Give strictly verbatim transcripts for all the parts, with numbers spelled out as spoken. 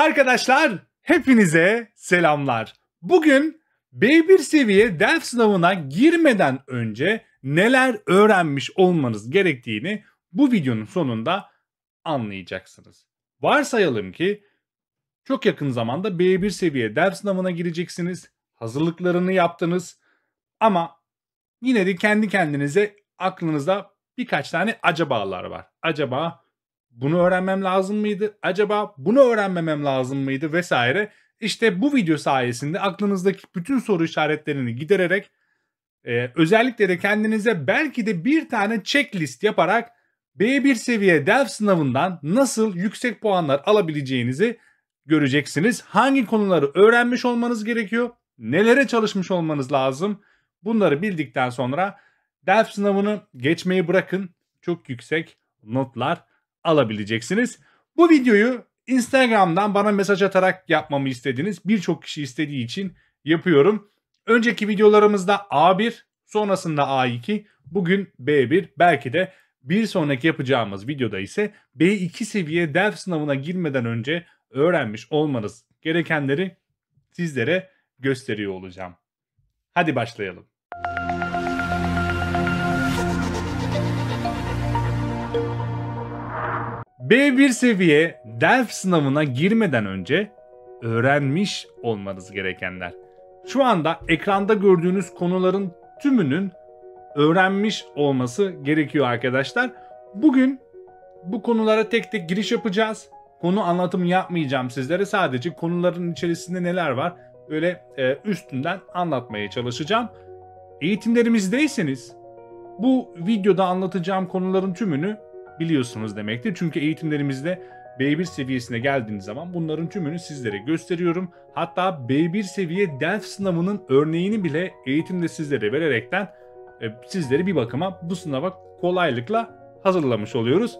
Arkadaşlar, hepinize selamlar. Bugün B bir seviye Delft sınavına girmeden önce neler öğrenmiş olmanız gerektiğini bu videonun sonunda anlayacaksınız. Varsayalım ki çok yakın zamanda B bir seviye Delft sınavına gireceksiniz. Hazırlıklarını yaptınız ama yine de kendi kendinize aklınızda birkaç tane acabalar var. Acaba bunu öğrenmem lazım mıydı? Acaba bunu öğrenmemem lazım mıydı? Vesaire. İşte bu video sayesinde aklınızdaki bütün soru işaretlerini gidererek e, özellikle de kendinize belki de bir tane checklist yaparak B bir seviye Delft sınavından nasıl yüksek puanlar alabileceğinizi göreceksiniz. Hangi konuları öğrenmiş olmanız gerekiyor? Nelere çalışmış olmanız lazım? Bunları bildikten sonra Delft sınavını geçmeyi bırakın. Çok yüksek notlar alabileceksiniz. Bu videoyu Instagram'dan bana mesaj atarak yapmamı istediğiniz birçok kişi istediği için yapıyorum. Önceki videolarımızda A bir, sonrasında A iki, bugün B bir, belki de bir sonraki yapacağımız videoda ise B iki seviye Delft sınavına girmeden önce öğrenmiş olmanız gerekenleri sizlere gösteriyor olacağım. Hadi başlayalım. B bir seviye Delft sınavına girmeden önce öğrenmiş olmanız gerekenler. Şu anda ekranda gördüğünüz konuların tümünün öğrenmiş olması gerekiyor arkadaşlar. Bugün bu konulara tek tek giriş yapacağız. Konu anlatımı yapmayacağım sizlere. Sadece konuların içerisinde neler var böyle e, üstünden anlatmaya çalışacağım. Eğitimlerimizdeyseniz bu videoda anlatacağım konuların tümünü biliyorsunuz demektir. Çünkü eğitimlerimizde B bir seviyesine geldiğiniz zaman bunların tümünü sizlere gösteriyorum. Hatta B bir seviye Delft sınavının örneğini bile eğitimde sizlere vererekten e, sizleri bir bakıma bu sınava kolaylıkla hazırlamış oluyoruz.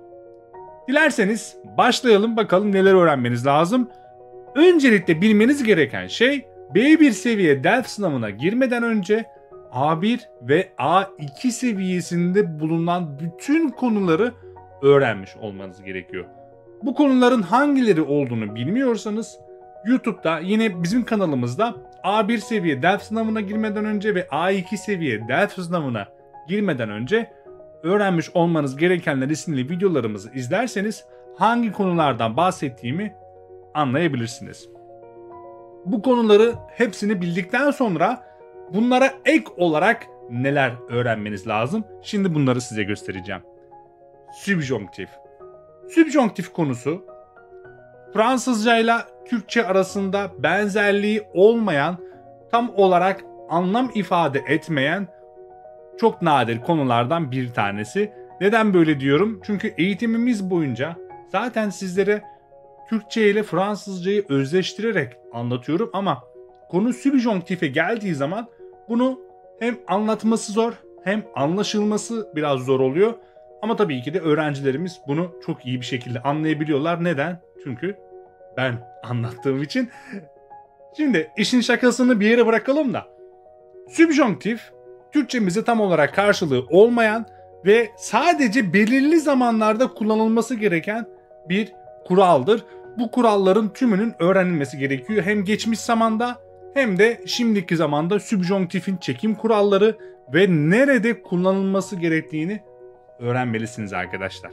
Dilerseniz başlayalım, bakalım neler öğrenmeniz lazım. Öncelikle bilmeniz gereken şey B bir seviye Delft sınavına girmeden önce A bir ve A iki seviyesinde bulunan bütün konuları öğrenmiş olmanız gerekiyor. Bu konuların hangileri olduğunu bilmiyorsanız YouTube'da yine bizim kanalımızda A bir seviye Delft sınavına girmeden önce ve A iki seviye Delft sınavına girmeden önce öğrenmiş olmanız gerekenler isimli videolarımızı izlerseniz hangi konulardan bahsettiğimi anlayabilirsiniz. Bu konuları hepsini bildikten sonra bunlara ek olarak neler öğrenmeniz lazım? Şimdi bunları size göstereceğim. Sübjonktif. Sübjonktif konusu Fransızca ile Türkçe arasında benzerliği olmayan, tam olarak anlam ifade etmeyen çok nadir konulardan bir tanesi. Neden böyle diyorum? Çünkü eğitimimiz boyunca zaten sizlere Türkçe ile Fransızcayı özleştirerek anlatıyorum ama konu sübjonktife geldiği zaman bunu hem anlatması zor hem anlaşılması biraz zor oluyor. Ama tabii ki de öğrencilerimiz bunu çok iyi bir şekilde anlayabiliyorlar. Neden? Çünkü ben anlattığım için. Şimdi işin şakasını bir yere bırakalım da. Sübjonktif, Türkçemizde tam olarak karşılığı olmayan ve sadece belirli zamanlarda kullanılması gereken bir kuraldır. Bu kuralların tümünün öğrenilmesi gerekiyor. Hem geçmiş zamanda hem de şimdiki zamanda sübjonktifin çekim kuralları ve nerede kullanılması gerektiğini öğrenmelisiniz arkadaşlar.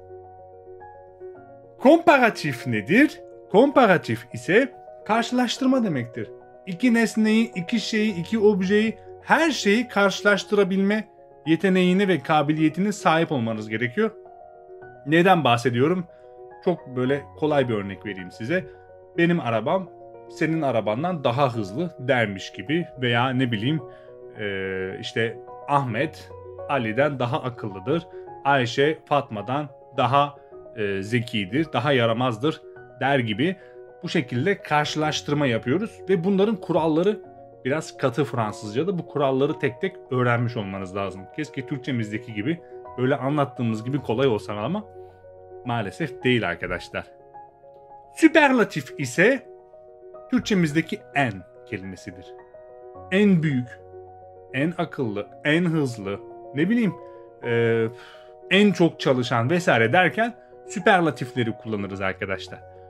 Komparatif nedir? Komparatif ise karşılaştırma demektir. İki nesneyi, iki şeyi, iki objeyi, her şeyi karşılaştırabilme yeteneğine ve kabiliyetine sahip olmanız gerekiyor. Neden bahsediyorum? Çok böyle kolay bir örnek vereyim size. Benim arabam senin arabandan daha hızlı dermiş gibi veya ne bileyim işte Ahmet Ali'den daha akıllıdır. Ayşe Fatma'dan daha zekidir, daha yaramazdır der gibi bu şekilde karşılaştırma yapıyoruz ve bunların kuralları biraz katı Fransızca'da. Bu kuralları tek tek öğrenmiş olmanız lazım. Keşke Türkçemizdeki gibi böyle anlattığımız gibi kolay olsa ama maalesef değil arkadaşlar. Süperlatif ise Türkçemizdeki en kelimesidir. En büyük, en akıllı, en hızlı, ne bileyim e, en çok çalışan vesaire derken süperlatifleri kullanırız arkadaşlar.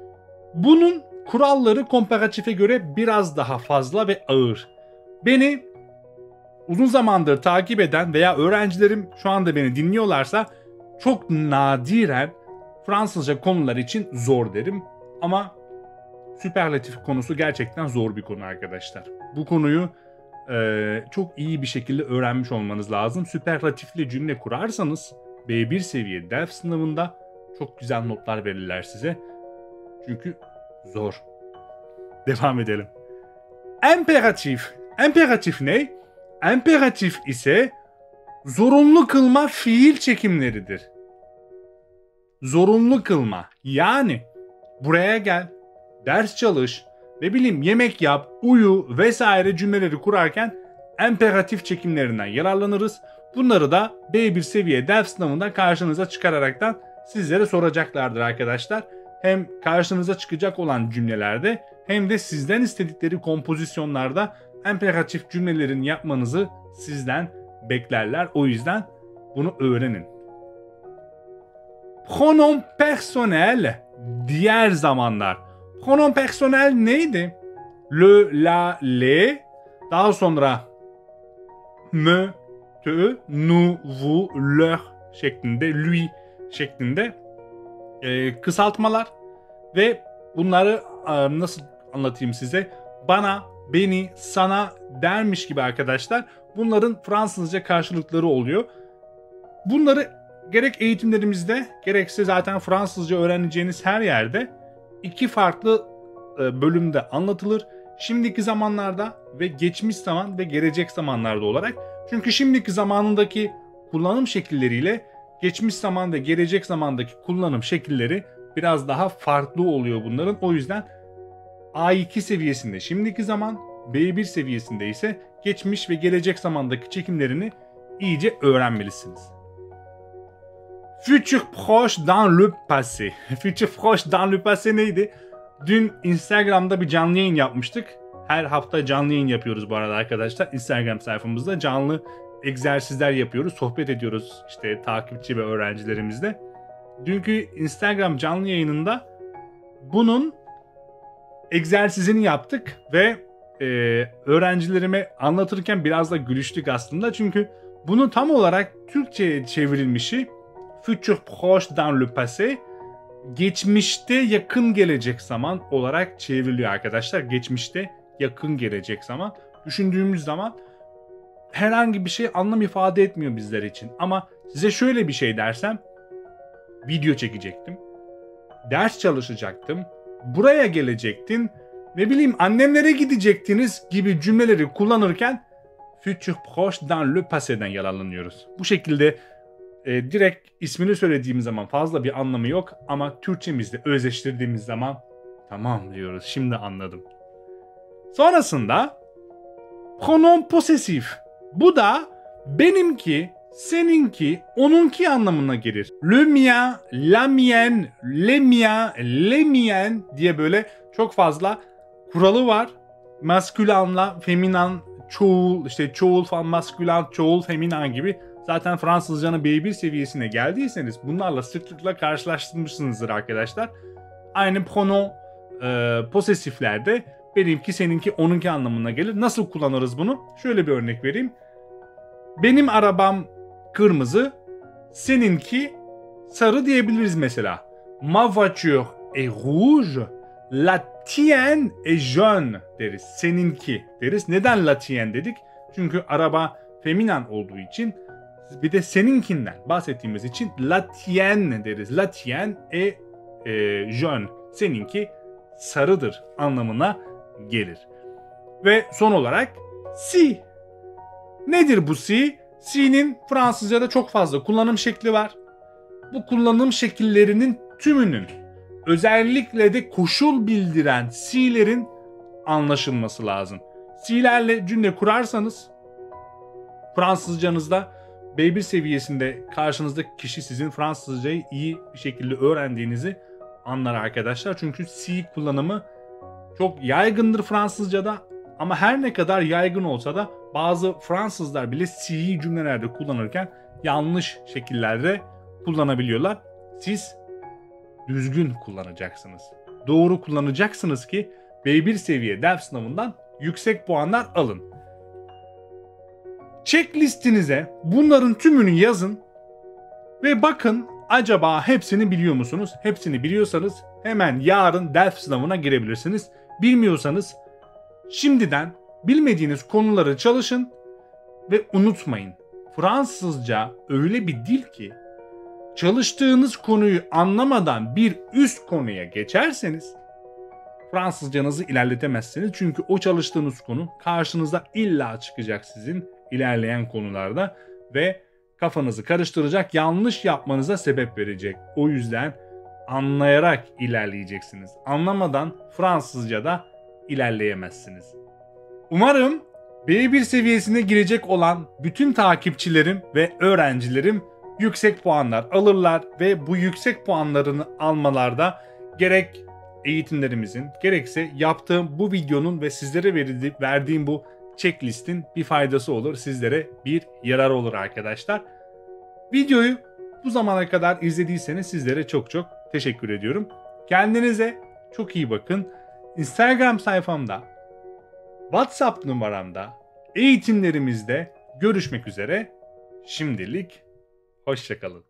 Bunun kuralları komparatife göre biraz daha fazla ve ağır. Beni uzun zamandır takip eden veya öğrencilerim şu anda beni dinliyorlarsa çok nadiren Fransızca konular için zor derim. Ama süperlatif konusu gerçekten zor bir konu arkadaşlar. Bu konuyu e, çok iyi bir şekilde öğrenmiş olmanız lazım. Süperlatifli cümle kurarsanız B bir seviye D E L F sınavında çok güzel notlar verirler size. Çünkü zor. Devam edelim. Imperatif. Imperatif ne? Imperatif ise zorunlu kılma fiil çekimleridir. Zorunlu kılma. Yani buraya gel, ders çalış, ne bileyim yemek yap, uyu vesaire cümleleri kurarken imperatif çekimlerinden yararlanırız. Bunları da B bir seviye D E L F sınavında karşınıza çıkararaktan sizlere soracaklardır arkadaşlar. Hem karşınıza çıkacak olan cümlelerde hem de sizden istedikleri kompozisyonlarda imperatif cümlelerin yapmanızı sizden beklerler. O yüzden bunu öğrenin. Pronom personnel diğer zamanlar. Pronom personnel neydi? Le, la, le. Daha sonra me, te, nous, vous, leur şeklinde, lui şeklinde e, kısaltmalar. Ve bunları e, nasıl anlatayım size? Bana, beni, sana dermiş gibi arkadaşlar. Bunların Fransızca karşılıkları oluyor. Bunları gerek eğitimlerimizde gerekse zaten Fransızca öğreneceğiniz her yerde iki farklı e, bölümde anlatılır. Şimdiki zamanlarda ve geçmiş zaman ve gelecek zamanlarda olarak. Çünkü şimdiki zamanındaki kullanım şekilleriyle geçmiş zaman ve gelecek zamandaki kullanım şekilleri biraz daha farklı oluyor bunların. O yüzden A iki seviyesinde şimdiki zaman, B bir seviyesinde ise geçmiş ve gelecek zamandaki çekimlerini iyice öğrenmelisiniz. Futur proche dans le passé. Futur proche dans le passé neydi? Dün Instagram'da bir canlı yayın yapmıştık. Her hafta canlı yayın yapıyoruz bu arada arkadaşlar. Instagram sayfamızda canlı egzersizler yapıyoruz. Sohbet ediyoruz işte takipçi ve öğrencilerimizle. Dünkü Instagram canlı yayınında bunun egzersizini yaptık ve e, öğrencilerime anlatırken biraz da gülüştük aslında. Çünkü bunun tam olarak Türkçe'ye çevrilmişi futur proche dans le passé, geçmişte yakın gelecek zaman olarak çevriliyor arkadaşlar. Geçmişte yakın gelecek zaman. Düşündüğümüz zaman herhangi bir şey anlam ifade etmiyor bizler için. Ama size şöyle bir şey dersem, video çekecektim, ders çalışacaktım, buraya gelecektin, ne bileyim annemlere gidecektiniz gibi cümleleri kullanırken futur proche dans le passé'den yararlanıyoruz. Bu şekilde e, direkt ismini söylediğimiz zaman fazla bir anlamı yok ama Türkçemizde özleştirdiğimiz zaman tamam diyoruz, şimdi anladım. Sonrasında pronom posesif. Bu da benimki, seninki, onunki anlamına gelir. Le mien, la mienne, le mien, le mien diye böyle çok fazla kuralı var. Maskülanla feminan, çoğul, işte çoğul falan, maskülan, çoğul, feminan gibi. Zaten Fransızcanın B bir seviyesine geldiyseniz bunlarla sıklıkla karşılaştırmışsınızdır arkadaşlar. Aynı pronom e, posesiflerde benimki, seninki, onunki anlamına gelir. Nasıl kullanırız bunu? Şöyle bir örnek vereyim. Benim arabam kırmızı, seninki sarı diyebiliriz mesela. Ma voiture est rouge, la tienne est jaune deriz. Seninki deriz. Neden la tienne dedik? Çünkü araba feminen olduğu için, bir de seninkinden bahsettiğimiz için la tienne deriz. La tienne est e, jaune. Seninki sarıdır anlamına gelir. Ve son olarak si. Nedir bu si? Si'nin Fransızca'da çok fazla kullanım şekli var. Bu kullanım şekillerinin tümünün, özellikle de koşul bildiren si'lerin anlaşılması lazım. Si'lerle cümle kurarsanız Fransızcanızda B bir seviyesinde karşınızdaki kişi sizin Fransızcayı iyi bir şekilde öğrendiğinizi anlar arkadaşlar. Çünkü si kullanımı çok yaygındır Fransızca'da ama her ne kadar yaygın olsa da bazı Fransızlar bile si'yi cümlelerde kullanırken yanlış şekillerde kullanabiliyorlar. Siz düzgün kullanacaksınız. doğru kullanacaksınız ki B bir seviye ders sınavından yüksek puanlar alın. Checklistinize bunların tümünü yazın ve bakın acaba hepsini biliyor musunuz? Hepsini biliyorsanız hemen yarın ders sınavına girebilirsiniz. Bilmiyorsanız şimdiden bilmediğiniz konuları çalışın ve unutmayın. Fransızca öyle bir dil ki çalıştığınız konuyu anlamadan bir üst konuya geçerseniz Fransızcanızı ilerletemezsiniz. Çünkü o çalıştığınız konu karşınıza illa çıkacak sizin ilerleyen konularda ve kafanızı karıştıracak, yanlış yapmanıza sebep verecek. O yüzden anlayarak ilerleyeceksiniz. Anlamadan Fransızca'da ilerleyemezsiniz. Umarım B bir seviyesine girecek olan bütün takipçilerim ve öğrencilerim yüksek puanlar alırlar ve bu yüksek puanlarını almalarda gerek eğitimlerimizin gerekse yaptığım bu videonun ve sizlere verildiği, verdiğim bu checklistin bir faydası olur. Sizlere bir yarar olur arkadaşlar. Videoyu bu zamana kadar izlediyseniz sizlere çok çok teşekkür ediyorum. Kendinize çok iyi bakın. Instagram sayfamda, WhatsApp numaramda, eğitimlerimizde görüşmek üzere. Şimdilik hoşça kalın.